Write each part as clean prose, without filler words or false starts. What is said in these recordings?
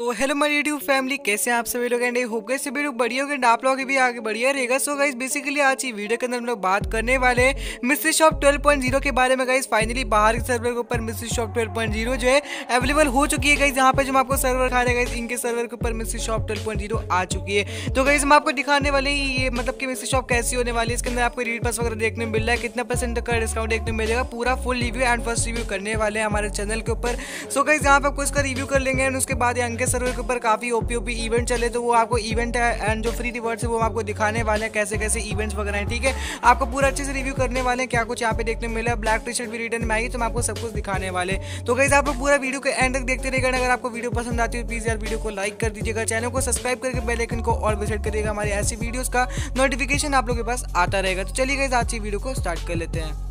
तो hello my YouTube family, कैसे हैं आप सभी लोग। एंड होप गए सभी लोग बढ़िया होंगे, आप लोग भी आगे बढ़िया रहेगा। सो गाइस बेसिकली आज की वीडियो के अंदर हम लोग बात करने वाले हैं मिस्ट्री शॉप 12.0 के बारे में। गाइस फाइनली बाहर के सर्वर के ऊपर मिस्ट्री शॉप 12.0 जो है अवेलेबल हो चुकी है। गाइस यहाँ पे जो हम आपको सर्वर खा रहे हैं इनके सर्वर के ऊपर मिस्ट्री शॉप 12.0 आ चुकी है। तो गाइस हम आपको दिखाने वाले हैं ये मतलब कि मिस्ट्री शॉप कैसी होने वाली है। इसके अंदर आपको रीड पास वगैरह देखने को मिल रहा है, कितना परसेंट का डिस्काउंट देखने को मिलेगा, पूरा full review and first review करने वाले हैं हमारे चैनल के ऊपर। सो गाइस यहाँ पे आपको इसका रिव्यू कर लेंगे एंड उसके बाद इनके सर्वर के ऊपर काफी ओपी इवेंट चले तो वो आपको इवेंट है एंड जो फ्री रिवॉर्ड्स है वो आपको दिखाने वाले हैं, कैसे कैसे इवेंट्स वगैरह हैं। ठीक है, आपको पूरा अच्छे से रिव्यू करने वाले हैं, क्या कुछ यहाँ पे देखने को मिला। ब्लैक टी शर्ट भी रिटर्न में आई तो मैं आपको सब कुछ दिखाने वाले। तो गाइस आप लोग पूरा वीडियो के एंड तक देखते रहेगा। अगर आपको वीडियो पसंद आती है प्लीज यार वीडियो को लाइक कर दीजिएगा, चैनल को सब्सक्राइब करके बेल आइकन को ऑल पे सेट करिएगा, हमारी ऐसी वीडियोस का नोटिफिकेशन आप लोग के पास आता रहेगा। तो चलिए गाइस आज की वीडियो को स्टार्ट कर लेते हैं।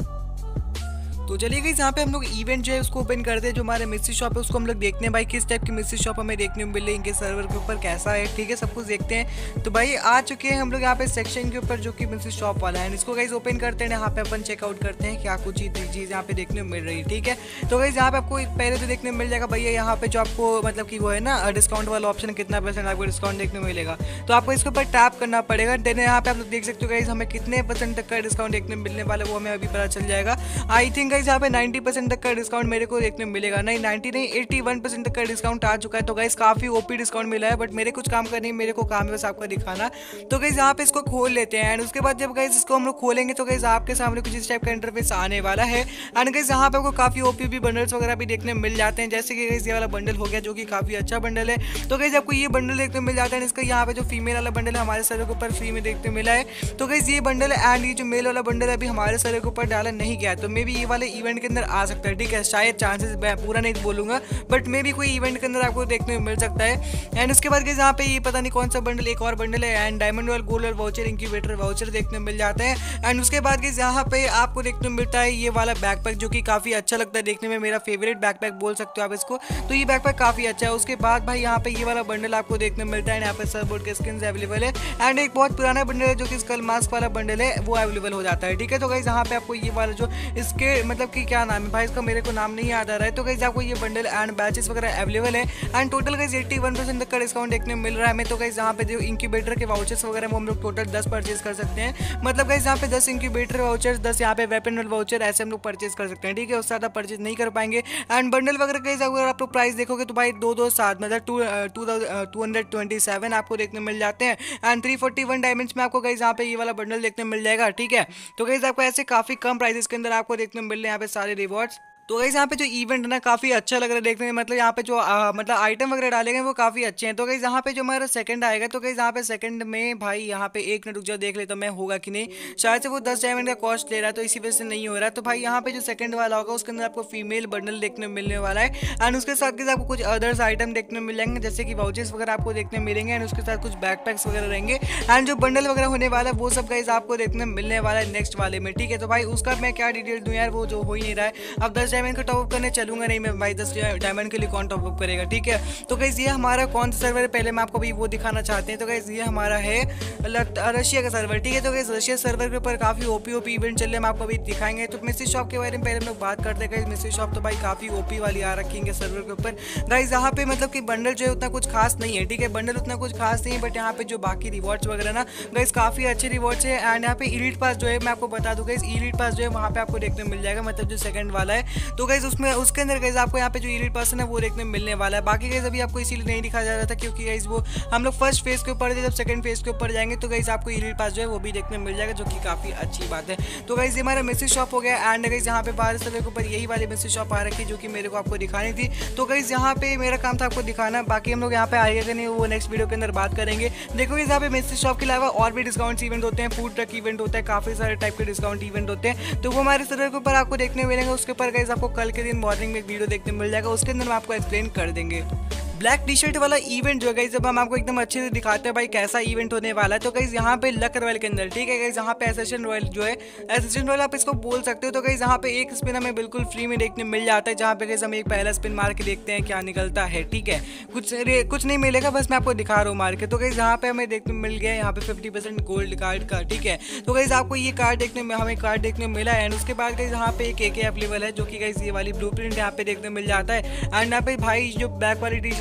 तो चलिए गाइस यहाँ पे हम लोग इवेंट जो है उसको ओपन करते हैं। जो हमारे मिस्ट्री शॉप है उसको हम लोग देखते हैं भाई किस टाइप की मिस्ट्री शॉप हमें देखने को मिल रही है, इनके सर्वर के ऊपर कैसा है। ठीक है, सब कुछ देखते हैं। तो भाई आ चुके हैं हम लोग यहाँ पे सेक्शन के ऊपर जो कि मिस्ट्री शॉप वाला है। इसको गाइस ओपन करते हैं, यहाँ पे अपन चेकआउट करते हैं क्या कुछ चीज़ यहाँ पे देखने को मिल रही है। ठीक है, तो गाइस यहाँ पे आपको पहले तो देखने को मिल जाएगा भैया यहाँ पे जो आपको मतलब कि वो है ना डिस्काउंट वाला ऑप्शन, कितना परसेंट आपको डिस्काउंट देखने को मिलेगा। तो आपको इसके ऊपर टैप करना पड़ेगा। देन यहाँ पे आप लोग देख सकते हो गाइस हमें कितने परसेंट तक का डिस्काउंट देखने मिलने वाला वो हमें अभी पता चल जाएगा। आई थिंक गाइस यहाँ पे 90% तक का डिस्काउंट मेरे को देखने को मिलेगा। नहीं 90 नहीं 81% तक का डिस्काउंट आ चुका है। तो गाइस काफी ओपी डिस्काउंट मिला है, बट मेरे कुछ काम का नहीं, मेरे को काम है बस आपको दिखाना। तो गाइस यहाँ पे इसको खोल लेते हैं एंड उसके बाद जब गाइस इसको हम लोग खोलेंगे तो गाइस आपके सामने कुछ इस टाइप का इंटरफेस आने वाला है। एंड गाइस यहाँ पे आपको काफी ओपी बंडल्स वगैरह भी देखने मिल जाते हैं, जैसे कि गाइस ये वाला बंडल हो गया जो कि काफी अच्छा बंडल है। तो गाइस आपको ये बंडल देखने मिल जाता है। इसका यहाँ पे जो फीमेल वाला बंडल है हमारे सर्वर के ऊपर फ्री में देखने मिला है। तो गाइस ये बंडल है एंड ये जो मेल वाला बंडल है अभी हमारे सर्वर के ऊपर डाला नहीं गया, तो मे भी ये वाले इवेंट के अंदर आ सकता है। ठीक है, शायद चांसेस मैं पूरा नहीं बोलूंगा, बट मे भी कोई इवेंट के अंदर आपको देखने को मिल सकता है। एंड उसके बाद यहाँ पे ये पता नहीं कौन सा बंडल, एक और बंडल है एंड डायमंड वाल गोल्ड और वाउचर इंक्यूबेटर वाउचर देखने को मिल जाते हैं। एंड उसके बाद यहाँ पे आपको देखने को मिलता है ये वाला बैकपैक जो कि काफी अच्छा लगता है देखने में, मेरा फेवरेट बैकपैक बोल सकते हो आप इसको। तो ये बैकपैक काफी अच्छा है। उसके बाद भाई यहाँ पे ये वाला बंडल आपको देखने को मिलता है, यहाँ पे सर्फबोर्ड के स्किन्स अवेलेबल है एंड एक बहुत पुराना बंडल है जो कि स्कल मास्क वाला बंडल है वो अवेलेबल हो जाता है। ठीक है, तो गाइस यहाँ पे आपको ये वाला जो इसके मतलब कि क्या नाम है भाई, इसका मेरे को नाम नहीं याद आ रहा है। तो गाइस आपको ये बंडल एंड बैचेस वगैरह अवेलेबल है एंड टोटल गाइस 81% तक का डिस्काउंट देखने को मिल रहा है हमें। तो गाइस यहाँ पे जो इंक्यूबेटर के वाउचर्स वगैरह वो हम लोग टोटल 10 परचेज कर सकते हैं। मतलब गाइस यहाँ पे 10 इंक्यूबेटर वाउचर्स, 10 यहाँ पे वेपन वाउचर ऐसे हम लोग परचेज कर सकते हैं। ठीक है, उससे ज़्यादा परचेज नहीं कर पाएंगे। एंड बंडल वगैरह गाइस अगर आप लोग प्राइस देखोगे तो भाई 227 मतलब 227 आपको देखने मिल जाते हैं एंड 341 डायमंड्स में आपको गाइस यहाँ पे ये वाला बंडल देखने मिल जाएगा। ठीक है, तो गाइस आपको ऐसे काफी कम प्राइसेस के अंदर आपको देखने मिल रहे हैं यहाँ पे सारे रिवॉर्ड्स। तो गाइस यहाँ पे जो इवेंट है ना काफी अच्छा लग रहा है देखने में, मतलब यहाँ पे जो मतलब आइटम वगैरह डाले गए वो काफी अच्छे हैं। तो गाइस यहाँ पे जो हमारा सेकंड आएगा तो गाइस यहाँ पे सेकंड में भाई यहाँ पे एक मिनट रुक जाओ देख लेता मैं होगा कि नहीं। शायद से वो 10 डायमंड का कॉस्ट ले रहा है तो इसी वजह से नहीं हो रहा है। तो भाई यहाँ पे जो सेकंड वाला होगा उसके अंदर आपको फीमेल बंडल देखने मिलने वाला है एंड उसके साथ आपको कुछ अदर्स आइटम देखने मिल जाएंगे जैसे कि वाउचर्स वगैरह आपको देखने मिलेंगे एंड उसके साथ कुछ बैकपैक्स वगैरह रहेंगे एंड जो बंडल वगैरह होने वाला है वो सब गाइस आपको देखने मिलने वाला है नेक्स्ट वाले में। ठीक है, तो भाई उसका मैं क्या डिटेल दूं यार, वो जो हो ही नहीं रहा है। अब 10 डायमंड का टॉपअप करने चलूंगा नहीं मैं भाई, 10 डायमंड के लिए कौन टॉपअप करेगा। ठीक है, तो गाइस ये हमारा कौन सा सर्वर है पहले मैं आपको भी वो दिखाना चाहते हैं। तो गाइस ये हमारा है रशिया का सर्वर। ठीक है, तो गाइस रशिया सर्वर के ऊपर काफी ओपी इवेंट चल रहे हैं, हम आपको अभी दिखाएंगे। तो मिस्ट्री शॉप के बारे में पहले हम लोग बात करते हैं। मिस्ट्री शॉप तो भाई काफी ओपी वाली आ रखी है सर्वर के ऊपर। गाइस यहाँ पे मतलब कि बंडल जो है उतना कुछ खास नहीं है। ठीक है, बंडल उतना कुछ खास नहीं है, बट यहाँ पे जो बाकी रिवॉर्ड्स वगैरह ना गाइस काफी अच्छे रिवॉर्ड्स है। एंड यहाँ पे इलीट पास जो है मैं आपको बता दूंगा, इस इलीट पास जो है वहाँ पे आपको देखने मिल जाएगा, मतलब जो सेकंड वाला है। तो गाइस उसमें उसके अंदर गाइस आपको यहाँ पे जो इलीट पर्सन है वो देखने मिलने वाला है। बाकी गाइस अभी आपको इसीलिए नहीं दिखाया जा रहा था क्योंकि गाइस वो हम लोग फर्स्ट फेज के ऊपर थे, जब सेकंड फेज के ऊपर जाएंगे तो गाइस आपको इलीट पास जो है वो भी देखने मिल जाएगा, जो कि काफी अच्छी बात है। तो गाइस ये हमारा मिस्ट्री शॉप हो गया एंड गाइस यहाँ पे बाहर सर्वर के ऊपर यही वाली मिस्ट्री शॉप आ रखी है जो कि मेरे को आपको दिखानी थी। तो गाइस यहाँ पे मेरा काम था आपको दिखाना, बाकी हम लोग यहाँ पे आएगा कि नहीं वो नेक्स्ट वीडियो के अंदर बात करेंगे। देखो यहाँ पे मिस्ट्री शॉप के अलावा और भी डिस्काउंट इवेंट होते हैं, फूड ट्रक इवेंट होता है, काफी सारे टाइप के डिस्काउंट इवेंट होते हैं, तो वो हमारे सर्वर के ऊपर आपको देखने मिलेंगे। उसके ऊपर गाइस आपको कल के दिन मॉर्निंग में एक वीडियो देखने मिल जाएगा, उसके अंदर मैं आपको एक्सप्लेन कर देंगे। ब्लैक टी शर्ट वाला इवेंट जो है गाइस जब हम आपको एकदम अच्छे से दिखाते हैं भाई कैसा इवेंट होने वाला है। तो गाइस यहाँ पे लक रॉयल के अंदर, ठीक है गाइस, यहाँ पे एसेशन रॉयल जो है, एसेशन रॉयल आप इसको बोल सकते हो। तो गाइस यहाँ पे एक स्पिन हमें बिल्कुल फ्री में देखने मिल जाता है, जहाँ पे गाइस हम एक पहला स्पिन मार के देखते हैं क्या निकलता है। ठीक है, कुछ नहीं मिलेगा, बस मैं आपको दिखा रहा हूँ मार के। तो गाइस यहाँ पे हमें देखने मिल गया यहाँ पे 50% गोल्ड कार्ड का। ठीक है, तो गाइस आपको ये कार्ड देखने में हमें कार्ड देखने मिला है एंड उसके बाद गाइस यहाँ पे एक AK अवेलेबल है जो कि गाइस ये वाली ब्लूप्रिंट यहाँ पे देखने मिल जाता है। एंड यहाँ पे भाई जो बैक वाली टी शर्ट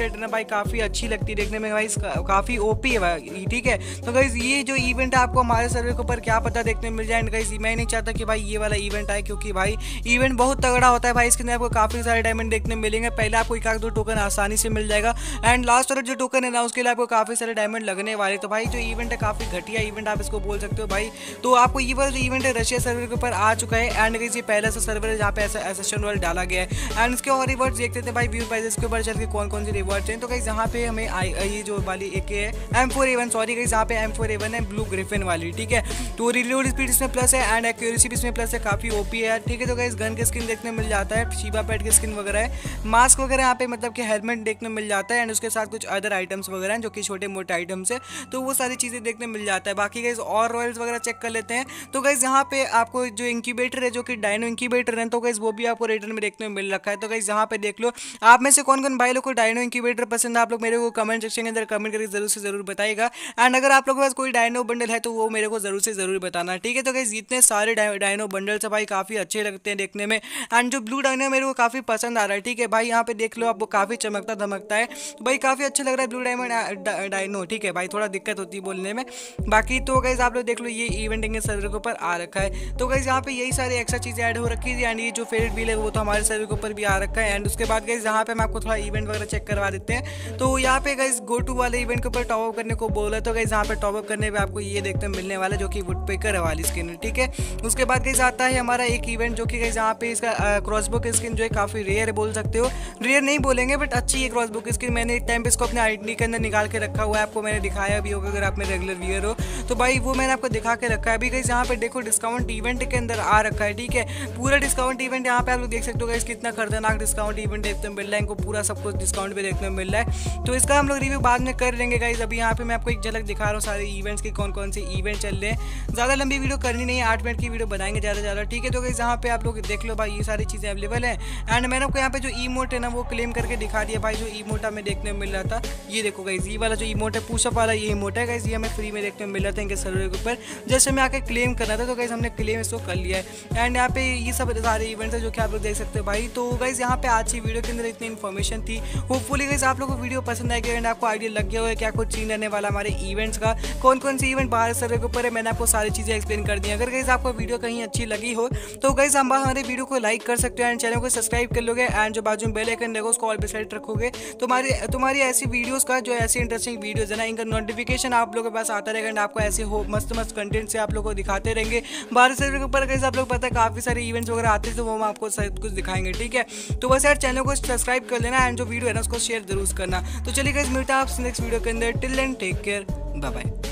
अपडेट है ना भाई काफ़ी अच्छी लगती है देखने में भाई, काफ़ी ओपी है भाई, ठीक है। तो गाइस ये जो इवेंट है आपको हमारे सर्वर के ऊपर क्या पता देखने मिल जाए। एंड गाइस मैं नहीं चाहता कि भाई ये वाला इवेंट आए, क्योंकि भाई इवेंट बहुत तगड़ा होता है भाई, इसके अंदर आपको काफ़ी सारे डायमंड देखने मिलेंगे। पहले आपको एक आध दो टोकन आसानी से मिल जाएगा, एंड लास्ट वाला जो टोकन है ना उसके लिए आपको काफ़ी सारे डायमंड लगने वाले। तो भाई जो इवेंट है काफ़ी घटिया इवेंट आप इसको बोल सकते हो भाई। तो आपको ये वाला जो इवेंट है रशिया सर्वर के ऊपर आ चुका है, एंड गाइस ये पहला सा सर्वर है जहाँ पे ऐसा एसेशन वर्ल्ड डाला गया है। एंड इसके और रिवॉर्ड्स देखते थे भाई व्यू प्राइजेस के ऊपर चल के कौन कौन से रिवॉर्ड्स हैं। तो गाइस यहाँ पे हमें ये जो वाली एक है M4A1, सॉरी गाइस यहाँ पे M4A1 है ब्लू ग्रिफिन वाली, ठीक है। तो रिलोड स्पीड इसमें प्लस है एंड एक्यूरेसी भी इसमें प्लस है, काफ़ी ओपी है यार, ठीक है। तो गाइस गन के स्किन देखने मिल जाता है, शीबा पेट के स्किन वगैरह है, मास्क वगैरह यहाँ पे मतलब कि हेलमेट देखने मिल जाता है, एंड उसके साथ कुछ अदर आइटम्स वगैरह हैं जो कि छोटे मोटे आइटम्स है, तो वो सारी चीज़ें देखने मिल जाता है। बाकी गाइस और रॉयल्स वगैरह चेक कर लेते हैं। तो गाइस यहाँ पे आपको जो इंक्यूबेटर है जो कि डायनो इंक्यूबेटर है, तो गाइस वो भी आपको रिटर्न में देखने में मिल रखा है। तो गाइस यहाँ पे देख लो आप में से कौन कौन भाई लोग को डायनो इंक्यूबेटर पसंद है, आप लोग मेरे को कमेंट सेक्शन के अंदर कमेंट करके जरूर से जरूर बताइएगा। एंड अगर आप लोगों के पास कोई डायनो बंडल है तो वो मेरे को जरूर से जरूर बताना, ठीक है। तो गाइस इतने सारे डायनो बंडल्स है भाई, काफ़ी अच्छे लगते हैं देखने में। एंड जो ब्लू डायनो मेरे को काफ़ी पसंद आ रहा है, ठीक है भाई। यहाँ पे देख लो आपको काफ़ी चमकता धमकता है, तो भाई काफ़ी अच्छा लग रहा है ब्लू डायमंड डायनो, ठीक है भाई। थोड़ा दिक्कत होती है बोलने में, बाकी तो गाइस आप लोग देख लो ये इवेंट के सर्वर के ऊपर आ रखा है। तो गाइस यहाँ पे यही सारी एक्स्ट्रा चीज़ें ऐड हो रखी थी, एंड ये जो फेवरेट व्हील है वो तो हमारे सर्वर के ऊपर भी आ रखा है। एंड उसके बाद गाइस यहाँ पे हम आपको थोड़ा इवेंट वगैरह चेक करवा देते हैं। तो यहाँ पे गाइस गो टू वाले इवेंट के ऊपर टॉप अप करने को बोला, तो गाइस यहाँ पे टॉप अप करने पे आपको ये देखने मिलने वाला जो कि वुडपेकर वाली स्किन, ठीक है। उसके बाद गाइस आता है हमारा एक इवेंट जो कि गाइस यहाँ पे इसका क्रॉसबो की स्किन जो है काफ़ी रेयर है, बोल सकते हो। रेयर नहीं बोलेंगे बट अच्छी है क्रॉसबो की स्किन। मैंने एक टाइम पे इसको अपने आईडी के अंदर निकाल के रखा हुआ है, आपको मैंने दिखाया भी होगा अगर आप मेरे रेगुलर व्यूअर हो तो भाई वो मैंने आपको दिखा के रखा है। अभी गाइस यहाँ पे देखो डिस्काउंट इवेंट के अंदर आ रखा है, ठीक है। पूरा डिस्काउंट इवेंट यहाँ पे आप लोग देख सकते हो गाइस, कितना खतरनाक डिस्काउंट इवेंट देखने को मिल रहा है, इनको पूरा सब कुछ डिस्काउंट पे देखने को मिल रहा है। तो इसका हम लोग रिव्यू बाद में कर लेंगे गाइस। अभी यहाँ पे मैं आपको एक झलक दिखा रहा हूँ सारे इवेंट्स के कौन कौन से इवेंट चल रहे हैं। ज़्यादा लंबी वीडियो करनी नहीं है, 8 मिनट की वीडियो बनाएंगे ज़्यादा, ठीक है। तो गाइस यहाँ पे आप लोग देख लो भाई ये सारी चीज़ें अवेलेबल है। एंड मैंने आपको यहाँ पे जो इमोट है ना वो क्लेम करके दिखा दिया भाई, जो इमोट हमें देखने को मिल रहा था। ये देखो गाइस ये वाला जो इमोट है पुशअप वाला ये इमोट है गाइस, ये हमें फ्री में देखने को मिल रहा था इनके सर्वर के ऊपर। जैसे हमें आके क्लेम करना था तो गाइस हमने क्लेम इसको कर लिया है। एंड यहाँ पे ये सब सारे इवेंट्स है जो कि आप लोग देख सकते हो भाई। तो गाइस यहाँ पे आज की वीडियो के अंदर इतनी इन्फॉर्मेशन थी। होपफुली गाइस आप लोगों को वीडियो पसंद आएगी एंड आपको आइडिया लग गया हो क्या कुछ सीन रहने वाला हमारे इवेंट्स का, कौन कौन से इवेंट बाहर सर्वर के ऊपर है, मैंने आपको सारी चीज़ें एक्सप्लेन कर दी। अगर गाइस आपको वीडियो कहीं अच्छी लगी हो तो गाइस हम हमारे वीडियो को लाइक कर सकते हो एंड चैनल को सब्सक्राइब कर लोगे, एंड जो बाजू में बेल आइकन देखो उसको ऑल पे सेट रखोगे। तुम्हारी ऐसी वीडियोस का जो ऐसी इंटरेस्टिंग वीडियोस है ना इनका नोटिफिकेशन आप लोगों के पास आता रहेगा एंड आपको ऐसे हो मस्त मस्त कंटेंट से आप लोगों को दिखाते रहेंगे। बाहर सर्वर के ऊपर गाइस आप लोग पता है काफ़ी सारे इवेंट्स वगैरह आते हैं तो वो हम आपको सब कुछ दिखाएंगे, ठीक है। तो बस यार चैनल को सब्सक्राइब कर लेना एंड जो वीडियो है ना उसको शेयर जरूर करना। तो चलिए गाइस मिलते हैं आपसे नेक्स्ट वीडियो के अंदर। Till then take care, bye bye.